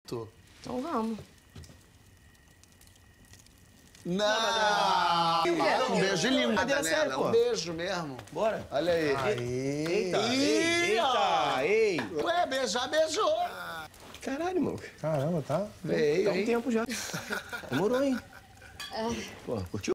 Tô. Então vamos. Não! Um beijo de língua, Brincadeira séria, pô. Um beijo mesmo. Bora. Olha aí. Eita, Ih, ei. Ué, beijar, beijou. Caralho, mano. Caramba, tá? Veio, Tá um hein? tempo já. Demorou, hein? Pô, curtiu?